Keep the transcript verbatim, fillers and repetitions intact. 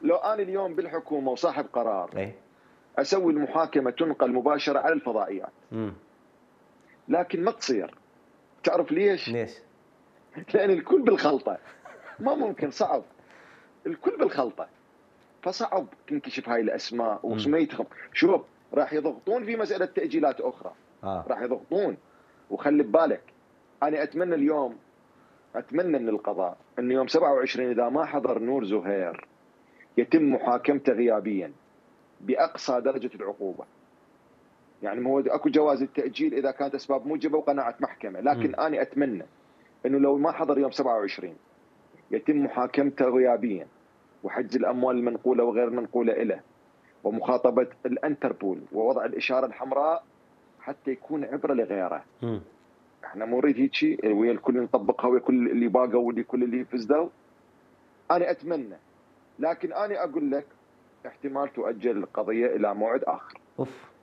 لو انا اليوم بالحكومه وصاحب قرار اي اسوي المحاكمه تنقل مباشره على الفضائيات، امم لكن ما تصير. تعرف ليش؟ ليش؟ لان الكل بالخلطه، ما ممكن، صعب، الكل بالخلطه، فصعب تنكشف هاي الاسماء امم وسميتهم. شوف، راح يضغطون في مساله تاجيلات اخرى، اه راح يضغطون. وخلي ببالك، انا اتمنى اليوم، اتمنى من القضاء انه يوم سبعة وعشرين اذا ما حضر نور زهير يتم محاكمته غيابيا باقصى درجه العقوبه. يعني هو اكو جواز التاجيل اذا كانت اسباب موجبه وقناعه محكمه، لكن امم انا اتمنى انه لو ما حضر يوم سبعة وعشرين يتم محاكمته غيابيا، وحجز الاموال المنقوله وغير المنقوله له، ومخاطبه الانتربول ووضع الاشاره الحمراء حتى يكون عبره لغيره. امم احنا مو نريد هيك شيء ويا الكل نطبقها ويا كل اللي باقوا واللي كل اللي فزدوا. انا اتمنى، لكن انا اقول لك احتمال تؤجل القضيه الى موعد اخر. اوف